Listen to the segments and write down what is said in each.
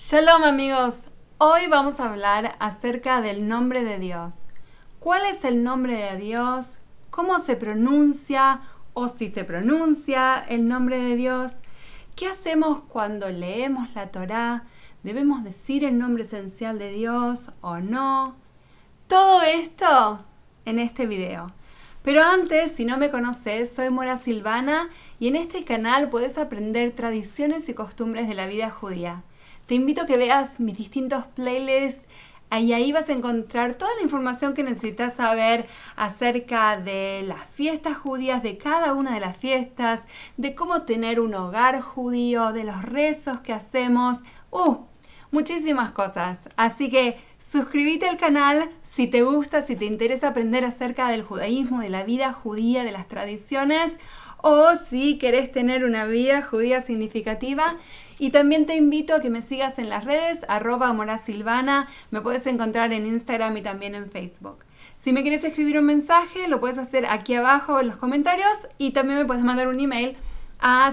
Shalom amigos, hoy vamos a hablar acerca del nombre de Dios. ¿Cuál es el nombre de Dios? ¿Cómo se pronuncia o si se pronuncia el nombre de Dios? ¿Qué hacemos cuando leemos la Torá? ¿Debemos decir el nombre esencial de Dios o no? Todo esto en este video. Pero antes, si no me conoces, soy Mora Silvana y en este canal puedes aprender tradiciones y costumbres de la vida judía. Te invito a que veas mis distintos playlists y ahí vas a encontrar toda la información que necesitas saber acerca de las fiestas judías, de cada una de las fiestas, de cómo tener un hogar judío, de los rezos que hacemos, muchísimas cosas. Así que suscríbete al canal si te gusta, si te interesa aprender acerca del judaísmo, de la vida judía, de las tradiciones, o si querés tener una vida judía significativa. Y también te invito a que me sigas en las redes, @morasilvana, me puedes encontrar en Instagram y también en Facebook. Si me quieres escribir un mensaje, lo puedes hacer aquí abajo en los comentarios y también me puedes mandar un email a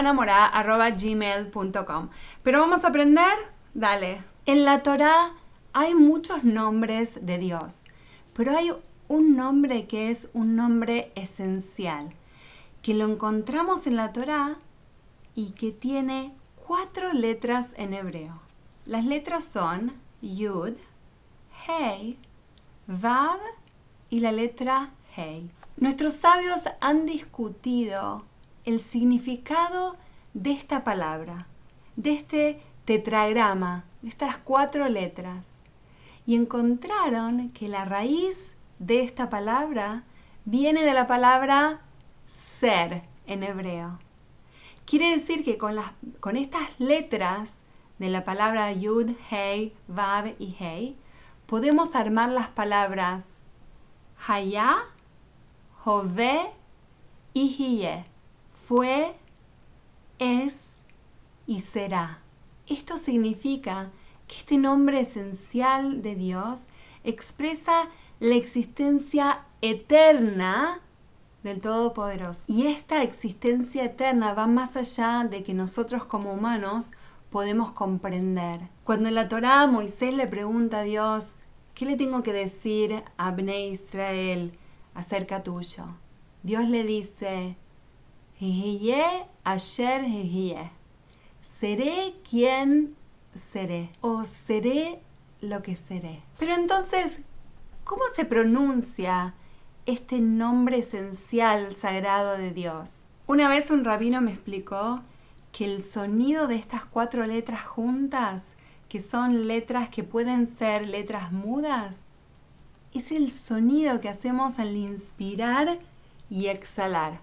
silvanamora@gmail.com. Pero vamos a aprender, dale. En la Torá hay muchos nombres de Dios, pero hay un nombre que es un nombre esencial, que lo encontramos en la Torá y que tiene 4 letras en hebreo. Las letras son Yud, Hei, Vav y la letra Hei. Nuestros sabios han discutido el significado de esta palabra, de este tetragrama, de estas 4 letras, y encontraron que la raíz de esta palabra viene de la palabra ser en hebreo. Quiere decir que con estas letras de la palabra Yud, Hei, Vav y Hei podemos armar las palabras Hayá, Hové y Hiye. Fue, es y será. Esto significa que este nombre esencial de Dios expresa la existencia eterna del Todopoderoso. Y esta existencia eterna va más allá de que nosotros como humanos podemos comprender. Cuando en la Torá Moisés le pregunta a Dios, ¿qué le tengo que decir a Bnei Israel acerca tuyo? Dios le dice, Heye asher heye. Seré quien seré, o seré lo que seré. Pero entonces, ¿cómo se pronuncia este nombre esencial sagrado de Dios? Una vez un rabino me explicó que el sonido de estas 4 letras juntas, que son letras que pueden ser letras mudas, es el sonido que hacemos al inspirar y exhalar.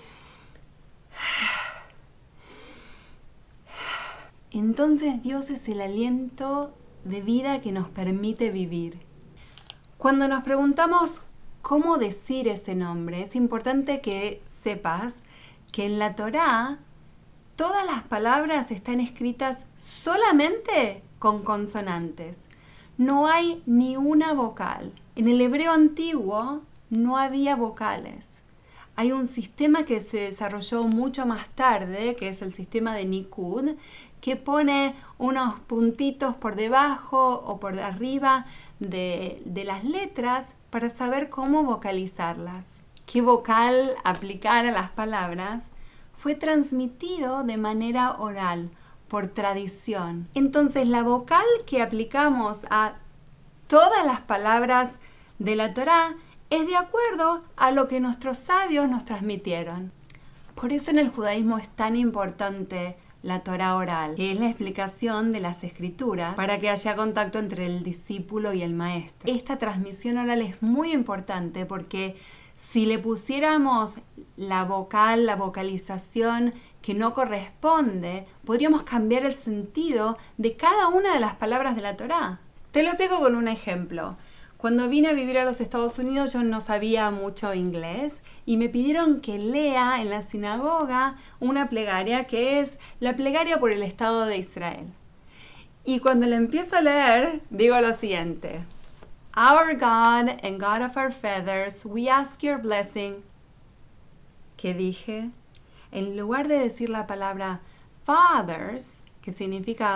Entonces Dios es el aliento de vida que nos permite vivir. Cuando nos preguntamos cómo decir ese nombre, es importante que sepas que en la Torá todas las palabras están escritas solamente con consonantes. No hay ni una vocal. En el hebreo antiguo no había vocales. Hay un sistema que se desarrolló mucho más tarde, que es el sistema de Nikud, que pone unos puntitos por debajo o por arriba de las letras para saber cómo vocalizarlas. Qué vocal aplicar a las palabras fue transmitido de manera oral, por tradición. Entonces la vocal que aplicamos a todas las palabras de la Torá es de acuerdo a lo que nuestros sabios nos transmitieron. Por eso en el judaísmo es tan importante la Torá oral, que es la explicación de las escrituras para que haya contacto entre el discípulo y el maestro. Esta transmisión oral es muy importante porque si le pusiéramos la vocal, la vocalización que no corresponde, podríamos cambiar el sentido de cada una de las palabras de la Torá. Te lo explico con un ejemplo. Cuando vine a vivir a los Estados Unidos yo no sabía mucho inglés y me pidieron que lea en la sinagoga una plegaria que es la plegaria por el Estado de Israel. Y cuando la empiezo a leer, digo lo siguiente: Our God and God of our fathers, we ask your blessing. ¿Qué dije? En lugar de decir la palabra fathers, que significa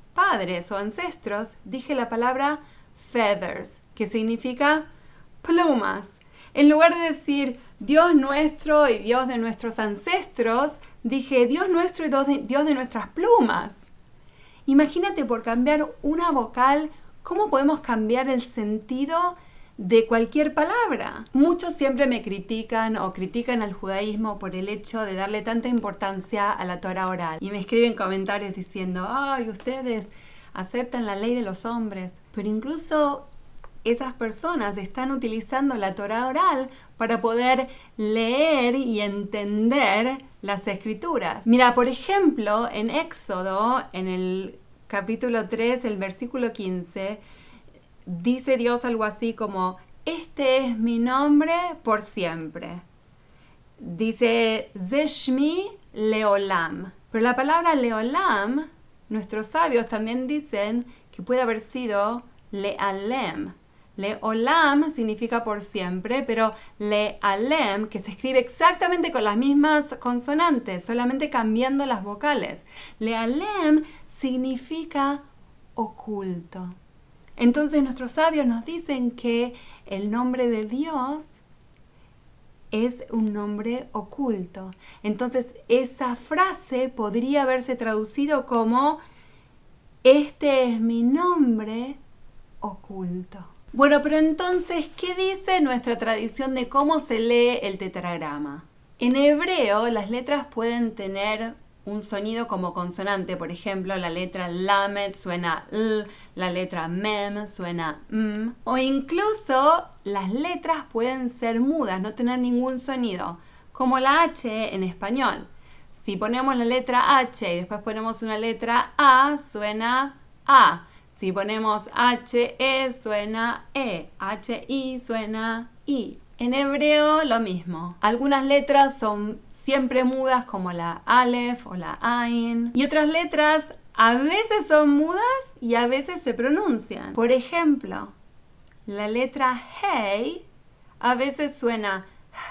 padres o ancestros, dije la palabra feathers, que significa plumas. En lugar de decir Dios nuestro y Dios de nuestros ancestros, dije Dios nuestro y Dios de nuestras plumas. Imagínate, por cambiar una vocal, ¿cómo podemos cambiar el sentido de cualquier palabra? Muchos siempre me critican o critican al judaísmo por el hecho de darle tanta importancia a la Torá oral. Y me escriben comentarios diciendo, ¡ay, ustedes aceptan la ley de los hombres! Pero incluso esas personas están utilizando la Torá oral para poder leer y entender las escrituras. Mira, por ejemplo, en Éxodo, en el capítulo 3, el versículo 15, dice Dios algo así como, este es mi nombre por siempre. Dice, Zeshmi Leolam. Pero la palabra Leolam, nuestros sabios también dicen que puede haber sido Lealem. Leolam significa por siempre, pero Lealem, que se escribe exactamente con las mismas consonantes, solamente cambiando las vocales. Lealem significa oculto. Entonces nuestros sabios nos dicen que el nombre de Dios es un nombre oculto. Entonces esa frase podría haberse traducido como, este es mi nombre oculto. Bueno, pero entonces, ¿qué dice nuestra tradición de cómo se lee el tetragrama? En hebreo, las letras pueden tener un sonido como consonante. Por ejemplo, la letra Lamed suena L, la letra Mem suena M. O incluso las letras pueden ser mudas, no tener ningún sonido, como la H en español. Si ponemos la letra H y después ponemos una letra A, suena A. Si ponemos H-E suena E, H-I suena I. En hebreo lo mismo. Algunas letras son siempre mudas como la Aleph o la Ain. Y otras letras a veces son mudas y a veces se pronuncian. Por ejemplo, la letra Hey a veces suena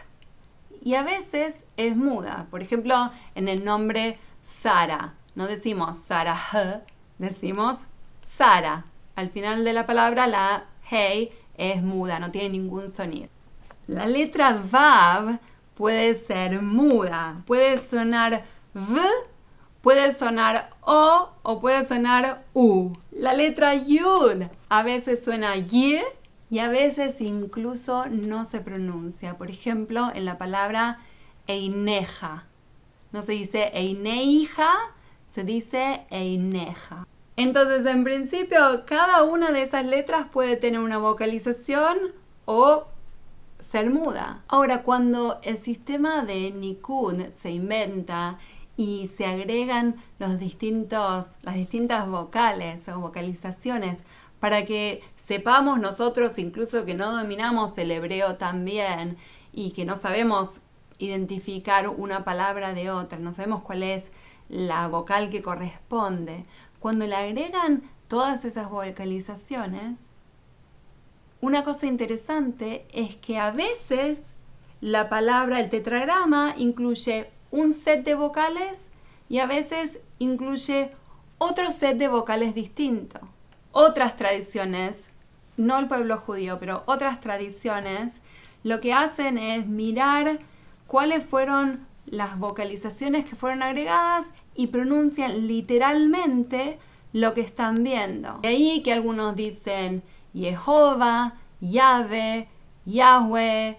y a veces es muda. Por ejemplo, en el nombre Sara. No decimos Sarah, decimos Sara. Al final de la palabra la Hey es muda, no tiene ningún sonido. La letra Vav puede ser muda, puede sonar V, puede sonar o puede sonar U. La letra Yud a veces suena Y y a veces incluso no se pronuncia. Por ejemplo, en la palabra Eineja. No se dice Eineija, se dice Eineja. Entonces, en principio, cada una de esas letras puede tener una vocalización o ser muda. Ahora, cuando el sistema de Nikud se inventa y se agregan las distintas vocales o vocalizaciones para que sepamos nosotros, incluso que no dominamos el hebreo tan bien y que no sabemos identificar una palabra de otra, no sabemos cuál es la vocal que corresponde. Cuando le agregan todas esas vocalizaciones, una cosa interesante es que a veces la palabra, el tetragrama, incluye un set de vocales y a veces incluye otro set de vocales distinto. Otras tradiciones, no el pueblo judío, pero otras tradiciones, lo que hacen es mirar cuáles fueron las vocalizaciones que fueron agregadas y pronuncian literalmente lo que están viendo. De ahí que algunos dicen Jehová, Yahvé, Yahweh,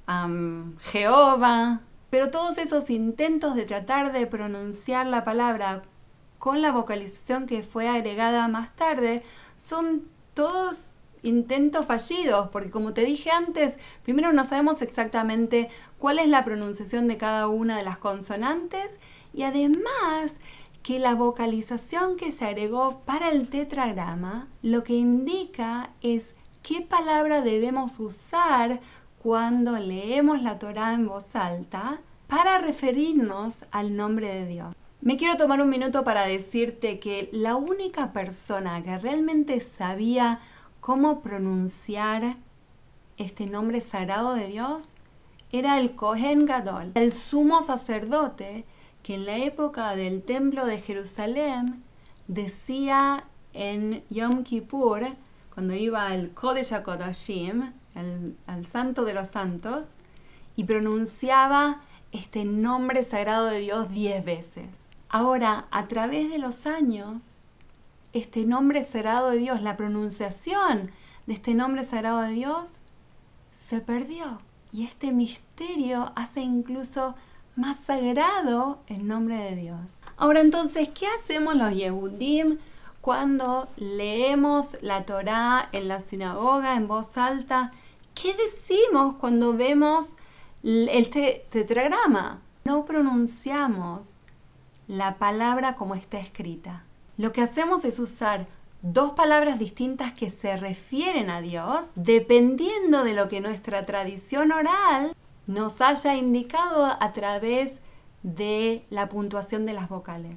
Jehová. Pero todos esos intentos de tratar de pronunciar la palabra con la vocalización que fue agregada más tarde son todos intentos fallidos, porque como te dije antes, primero no sabemos exactamente cuál es la pronunciación de cada una de las consonantes y además que la vocalización que se agregó para el tetragrama lo que indica es qué palabra debemos usar cuando leemos la Torá en voz alta para referirnos al nombre de Dios. Me quiero tomar un minuto para decirte que la única persona que realmente sabía cómo pronunciar este nombre sagrado de Dios era el Kohen Gadol, el sumo sacerdote que en la época del templo de Jerusalén decía en Yom Kippur, cuando iba al Kodesh HaKodashim, al Santo de los Santos, y pronunciaba este nombre sagrado de Dios 10 veces. Ahora, a través de los años, este nombre sagrado de Dios, la pronunciación de este nombre sagrado de Dios, se perdió. Y este misterio hace incluso más sagrado el nombre de Dios. Ahora entonces, ¿qué hacemos los Yehudim cuando leemos la Torá en la sinagoga en voz alta? ¿Qué decimos cuando vemos el tetragrama? No pronunciamos la palabra como está escrita. Lo que hacemos es usar dos palabras distintas que se refieren a Dios, dependiendo de lo que nuestra tradición oral nos haya indicado a través de la puntuación de las vocales.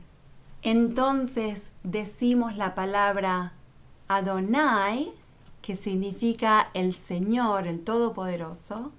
Entonces decimos la palabra Adonai, que significa el Señor, el Todopoderoso,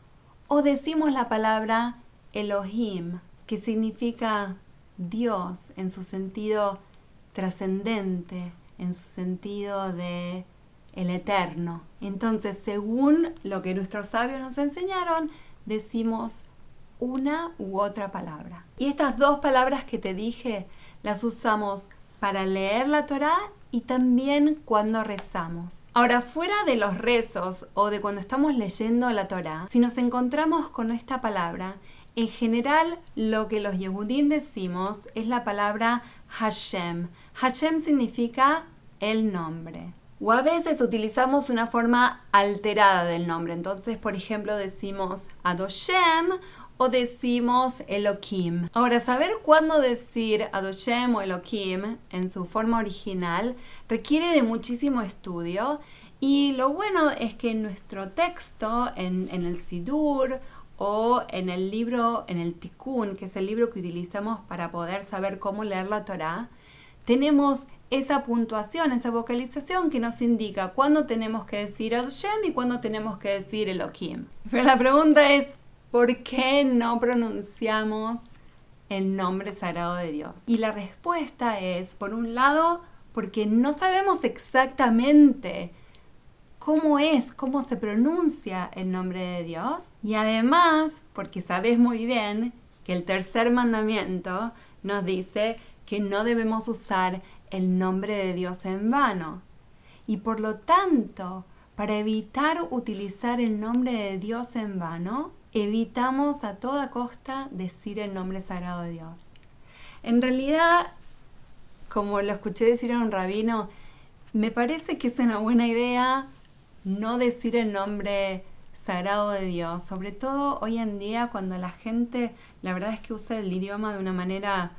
o decimos la palabra Elohim, que significa Dios en su sentido trascendente, en su sentido de el eterno. Entonces, según lo que nuestros sabios nos enseñaron, decimos una u otra palabra. Y estas dos palabras que te dije, las usamos para leer la Torá y también cuando rezamos. Ahora, fuera de los rezos o de cuando estamos leyendo la Torá, si nos encontramos con esta palabra, en general lo que los Yehudim decimos es la palabra Hashem. Hashem significa el nombre. O a veces utilizamos una forma alterada del nombre. Entonces, por ejemplo, decimos Adoshem o decimos Elohim. Ahora, saber cuándo decir Adoshem o Elohim en su forma original requiere de muchísimo estudio. Y lo bueno es que en nuestro texto, en el Sidur o en el libro, en el Tikkun, que es el libro que utilizamos para poder saber cómo leer la Torá, tenemos esa puntuación, esa vocalización que nos indica cuándo tenemos que decir Hashem y cuándo tenemos que decir Elohim. Pero la pregunta es, ¿por qué no pronunciamos el nombre sagrado de Dios? Y la respuesta es, por un lado, porque no sabemos exactamente cómo se pronuncia el nombre de Dios. Y además, porque sabes muy bien que el tercer mandamiento nos dice que no debemos usar el nombre de Dios en vano. Y por lo tanto, para evitar utilizar el nombre de Dios en vano, evitamos a toda costa decir el nombre sagrado de Dios. En realidad, como lo escuché decir a un rabino, me parece que es una buena idea no decir el nombre sagrado de Dios, sobre todo hoy en día cuando la gente, la verdad es que usa el idioma de una manera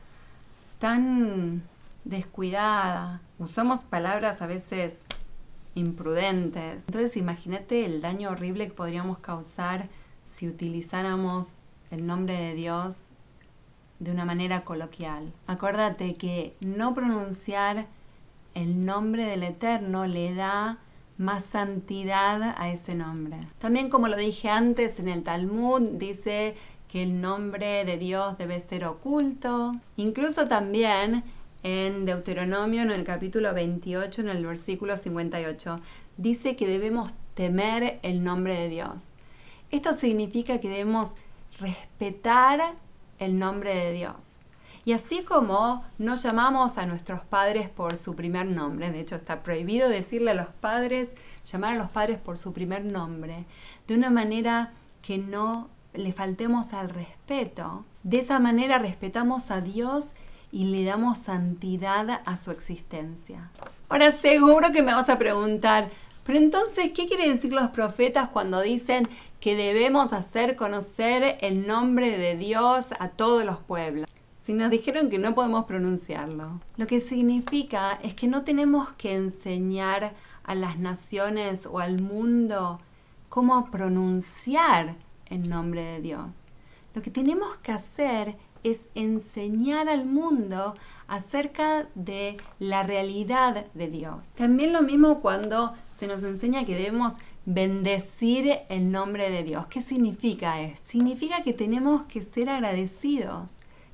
tan descuidada. Usamos palabras a veces imprudentes. Entonces imagínate el daño horrible que podríamos causar si utilizáramos el nombre de Dios de una manera coloquial. Acuérdate que no pronunciar el nombre del Eterno le da más santidad a ese nombre. También, como lo dije antes, en el Talmud dice que el nombre de Dios debe ser oculto. Incluso también en Deuteronomio, en el capítulo 28, en el versículo 58, dice que debemos temer el nombre de Dios. Esto significa que debemos respetar el nombre de Dios. Y así como no llamamos a nuestros padres por su primer nombre, de hecho está prohibido decirle a los padres, llamar a los padres por su primer nombre, de una manera que no le faltemos al respeto. De esa manera respetamos a Dios y le damos santidad a su existencia. Ahora seguro que me vas a preguntar, pero entonces, ¿qué quieren decir los profetas cuando dicen que debemos hacer conocer el nombre de Dios a todos los pueblos? Si nos dijeron que no podemos pronunciarlo. Lo que significa es que no tenemos que enseñar a las naciones o al mundo cómo pronunciar el nombre de Dios. Lo que tenemos que hacer es enseñar al mundo acerca de la realidad de Dios. También lo mismo cuando se nos enseña que debemos bendecir el nombre de Dios. ¿Qué significa esto? Significa que tenemos que ser agradecidos,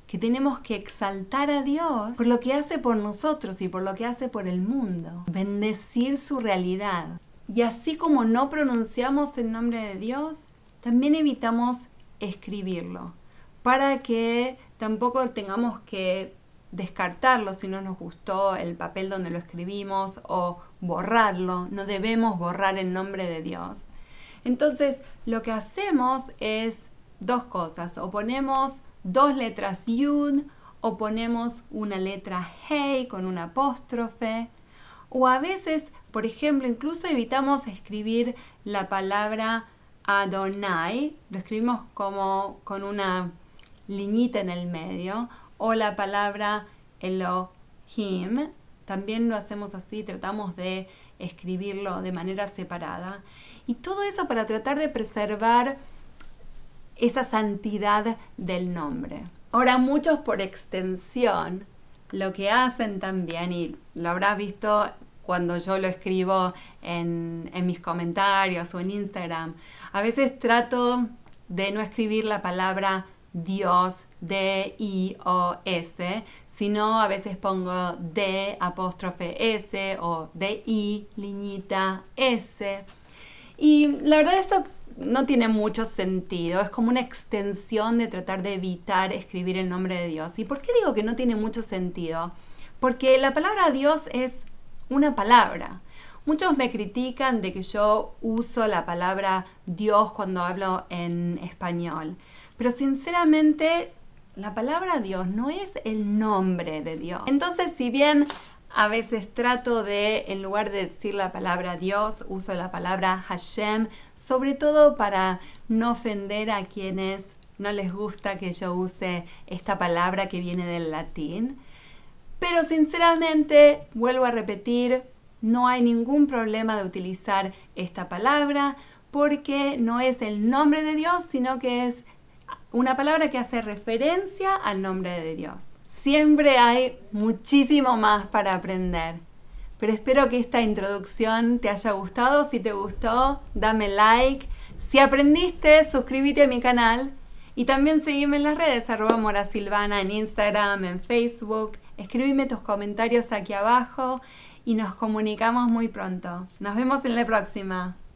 que tenemos que exaltar a Dios por lo que hace por nosotros y por lo que hace por el mundo. Bendecir su realidad. Y así como no pronunciamos el nombre de Dios, también evitamos escribirlo, para que tampoco tengamos que descartarlo si no nos gustó el papel donde lo escribimos o borrarlo. No debemos borrar el nombre de Dios. Entonces, lo que hacemos es dos cosas. O ponemos dos letras Yud, o ponemos una letra Hey con un apóstrofe. O a veces, por ejemplo, incluso evitamos escribir la palabra Adonai. Lo escribimos como con una liñita en el medio. O la palabra Elohim. También lo hacemos así, tratamos de escribirlo de manera separada. Y todo eso para tratar de preservar esa santidad del nombre. Ahora, muchos por extensión lo que hacen también, y lo habrás visto cuando yo lo escribo en mis comentarios o en Instagram, a veces trato de no escribir la palabra Dios, D-I-O-S, sino a veces pongo D''S o D-I, liñita, S. Y la verdad esto no tiene mucho sentido, es como una extensión de tratar de evitar escribir el nombre de Dios. ¿Y por qué digo que no tiene mucho sentido? Porque la palabra Dios es una palabra. Muchos me critican de que yo uso la palabra Dios cuando hablo en español, pero sinceramente la palabra Dios no es el nombre de Dios. Entonces, si bien a veces trato de, en lugar de decir la palabra Dios, uso la palabra Hashem, sobre todo para no ofender a quienes no les gusta que yo use esta palabra que viene del latín. Pero sinceramente, vuelvo a repetir, no hay ningún problema de utilizar esta palabra porque no es el nombre de Dios, sino que es una palabra que hace referencia al nombre de Dios. Siempre hay muchísimo más para aprender, pero espero que esta introducción te haya gustado. Si te gustó, dame like. Si aprendiste, suscríbete a mi canal y también seguime en las redes @morasilvana en Instagram, en Facebook. Escríbeme tus comentarios aquí abajo y nos comunicamos muy pronto. Nos vemos en la próxima.